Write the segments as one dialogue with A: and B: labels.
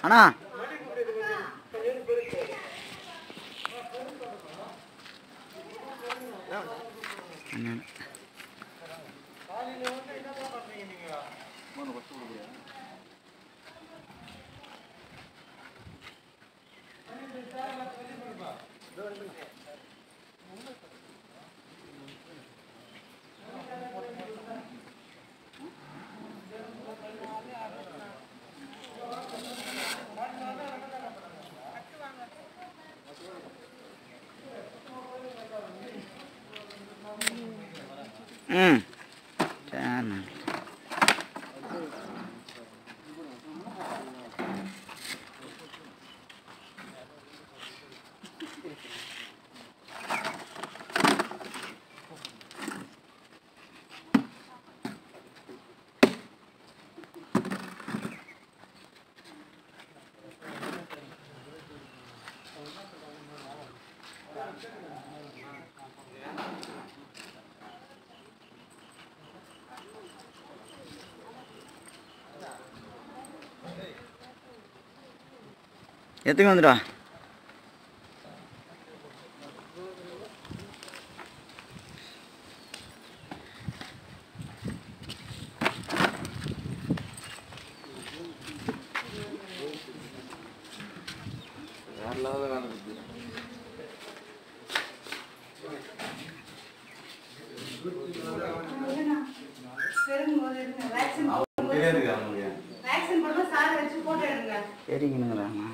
A: அண்ணா எத்துக்கு வந்துடா சரிங்கண்ணா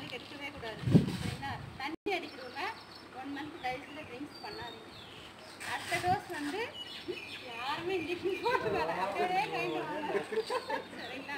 A: குழந்தைங்களுக்கு எடுக்கவே கூடாது. சரிங்களா? தண்ணி அடிக்கிறவங்க 1 மந்த் தயவுசெய்து ட்ரிங்க்ஸ் பண்ணாதீங்க. அடுத்த டோஸ் வந்து யாருமே இன்ஜெக்ஷன் போட்டு வர அப்படியே கையில் வாங்க. சரிங்களா?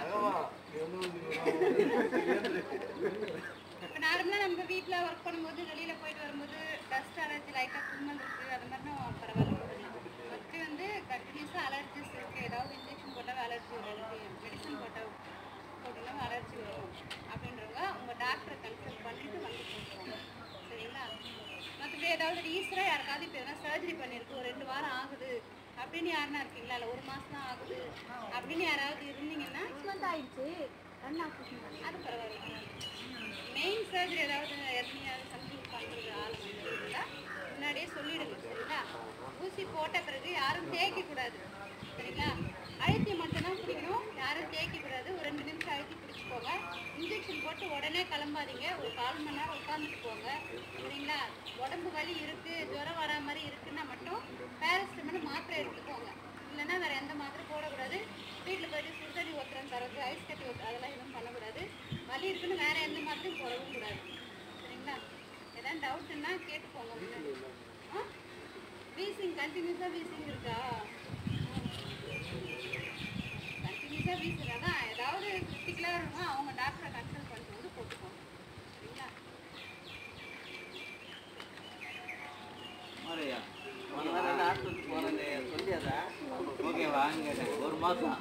A: இப்போ நார்மலாக நம்ம வீட்டில் ஒர்க் பண்ணும்போது வெளியில் போயிட்டு வரும்போது டஸ்ட் அலர்ஜி லைட்டாக தும்மல் இருக்குது, அது மாதிரினா பரவாயில்ல போடலாம். மற்ற வந்து கண்டினியூஸாக அலர்ஜிஸ் இருக்குது, ஏதாவது இன்ஜெக்ஷன் போட்டால் அலர்ஜி வரும், மெடிசன் போட்டால் போட்டாலும் அலர்ஜி வரும் அப்படின்றவங்க உங்கள் டாக்டரை கன்சல்ட் பண்ணிவிட்டு வந்து கொடுத்துருவாங்க. சரிங்களா? மற்றபடி ஏதாவது ரீசனாக யாருக்காவது இப்போ எதனா சர்ஜரி பண்ணியிருக்கு, ஒரு 2 வாரம் ஆகுது அப்படின்னு யாருன்னா இருக்கீங்களா, இல்லை 1 மாதம் தான் ஆகுது அப்படின்னு யாராவது இருந்தீங்கன்னா 6 மந்த் ஆயிடுச்சு அது பரவாயில்ல. மெயின் சர்ஜரி ஏதாவது எத்தனையாவது சம்திங் பண்ணுறது ஆள் இருந்தால் முன்னாடியே சொல்லிடுங்க. சரிங்களா? ஊசி போட்ட பிறகு யாரும் தேய்க்கக்கூடாது. சரிங்களா? அழுத்தி மட்டும்தான் பிடிக்கணும், யாரும் தேய்க்கக்கூடாது. ஒரு 2 நிமிஷம் அழுத்தி பிடிச்சிக்கோங்க. இன்ஜெக்ஷன் போட்டு உடனே கிளம்பாதீங்க, ஒரு 1/4 மணி நேரம் உட்காந்துட்டு போங்க. சரிங்களா? உடம்பு வலி இருக்குது, ஜுரம் வரா மாதிரி இருக்குன்னா மட்டும் பேராசிட்டமால் மாத்திரை எடுத்துக்கோங்க. இல்லைன்னா வேறு எந்த மாத்திரை போடக்கூடாது. வீட்டில் போய்ட்டு சுடுதண்ணி ஊற்றுறேன் தரது, ஐஸ் கட்டி ஊற்று, அதெல்லாம் எதுவும் பண்ணக்கூடாது. வலி இருக்குன்னு வேறு எந்த மாத்திரையும் போடவும் கூடாது. சரிங்களா? எதாவது டவுட்டுன்னா கேட்டுக்கோங்க முன்னாடி. வீசிங் கண்டினியூஸாக வீசிங் இருக்கா? கண்டினியூஸாக வீசிங் தான் ஏதாவது கிரிட்டிக்கலாக இருக்கணும், அவங்க டாக்டரை கன்சல்ட் பண்ணிட்டு வந்து போட்டுக்கோங்க. சரிங்களா?
B: ஹாஸ்பிட்டல் போகிறேன் சொல்லியாதா? ஓகேவா? கேட்டேன் 1 மாதம்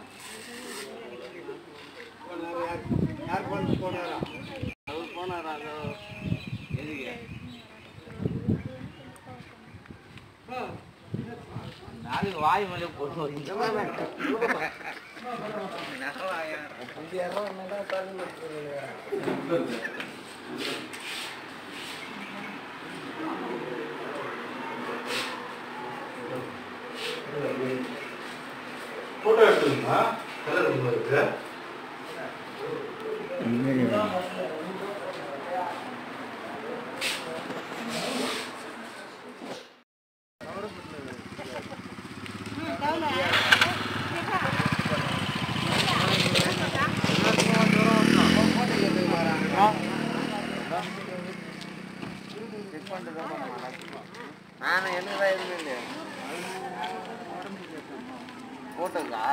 C: யார் போனாரா?
B: அவர் போனாரா? அதோ எதுக்கு நாளைக்கு வாய் மேலே போட்டு
C: போட்டோ எடுத்துங்களா? கலர் இருக்கு.
B: நான் என்னதான் எதுவுமே இல்லையா போட்டோக்கா?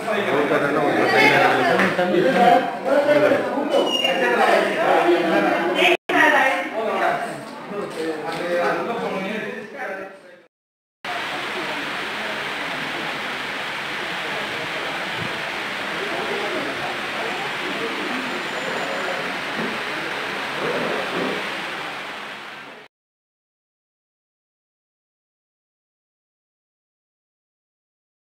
C: தம்பி